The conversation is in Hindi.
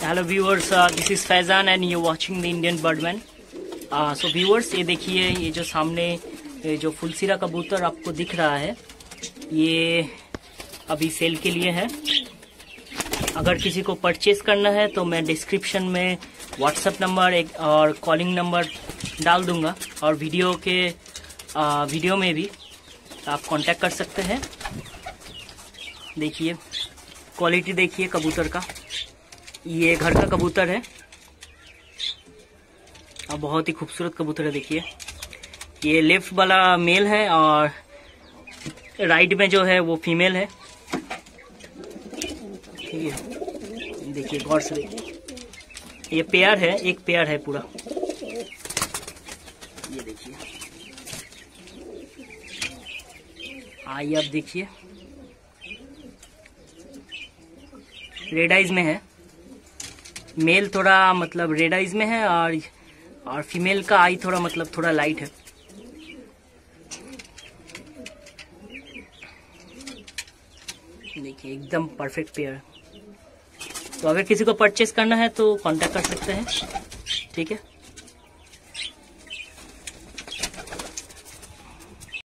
Hello viewers, this is Faizan and you watching the Indian birdman. So viewers, ये देखिए, ये जो सामने ये जो फुलसिरा कबूतर आपको दिख रहा है, ये अभी सेल के लिए है। अगर किसी को परचेज करना है तो मैं डिस्क्रिप्शन में व्हाट्सएप नंबर और कॉलिंग नंबर डाल दूंगा, और वीडियो में भी आप कांटेक्ट कर सकते हैं। देखिए क्वालिटी, देखिए कबूतर का, ये घर का कबूतर है और बहुत ही खूबसूरत कबूतर है। देखिए ये लेफ्ट वाला मेल है और राइट में जो है वो फीमेल है। ठीक है, देखिए गौर से देखिए, ये पेयर है, एक पेयर है पूरा। ये देखिए, आइए आप देखिए, रेड आइज में है। मेल थोड़ा मतलब रेड आइज में है और फीमेल का आई थोड़ा मतलब थोड़ा लाइट है। देखिए एकदम परफेक्ट पेयर है। तो अगर किसी को परचेस करना है तो कांटेक्ट कर सकते हैं। ठीक है।